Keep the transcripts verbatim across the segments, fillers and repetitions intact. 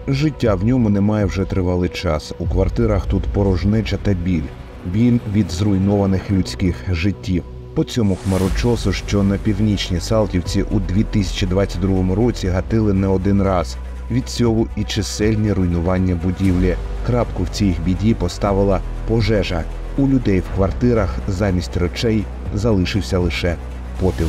Життя в ньому немає вже тривалий час. У квартирах тут порожнеча та біль. Біль від зруйнованих людських життів. По цьому хмарочосу, що на північній Салтівці у дві тисячі двадцять другому році гатили не один раз. Від цього і чисельні руйнування будівлі. Крапку в цій біді поставила пожежа. У людей в квартирах замість речей залишився лише попіл.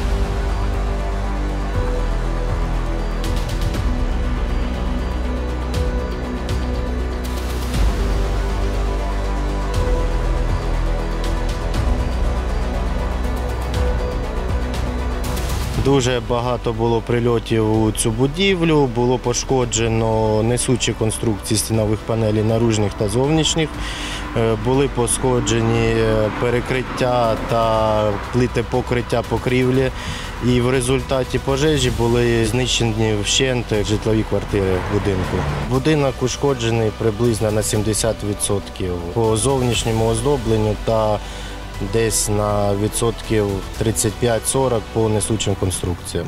Дуже багато було прильотів у цю будівлю, було пошкоджено несучі конструкції стінових панелей наружних та зовнішніх, були пошкоджені перекриття та плити покриття покрівлі, і в результаті пожежі були знищені вщент житлові квартири будинку. Будинок ушкоджений приблизно на сімдесят відсотків по зовнішньому оздобленню та десь на відсотків тридцять п'ять сорок по несучим конструкціям.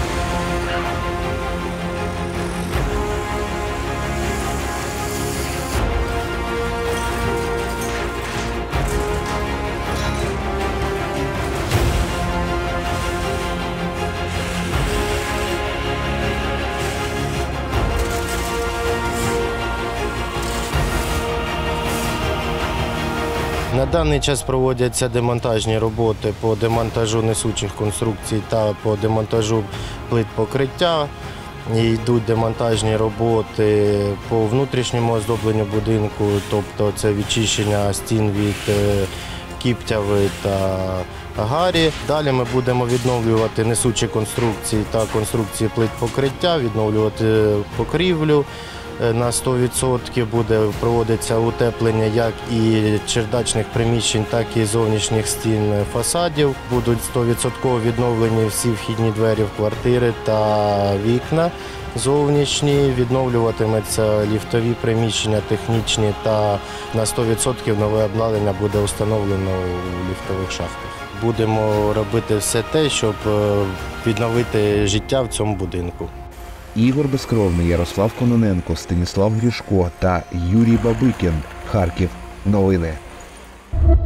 На даний час проводяться демонтажні роботи по демонтажу несучих конструкцій та по демонтажу плит покриття. І йдуть демонтажні роботи по внутрішньому оздобленню будинку, тобто це відчищення стін від кіптяви та гарі. Далі ми будемо відновлювати несучі конструкції та конструкції плит покриття, відновлювати покрівлю. На сто відсотків буде проводитися утеплення як і чердачних приміщень, так і зовнішніх стін фасадів. Будуть сто відсотків відновлені всі вхідні двері в квартири та вікна зовнішні. Відновлюватиметься ліфтові приміщення технічні та на сто відсотків нове обладнання буде встановлено у ліфтових шахтах. Будемо робити все те, щоб відновити життя в цьому будинку. Ігор Безкровний, Ярослав Кононенко, Станіслав Грішко та Юрій Бабикін. Харків. Новини.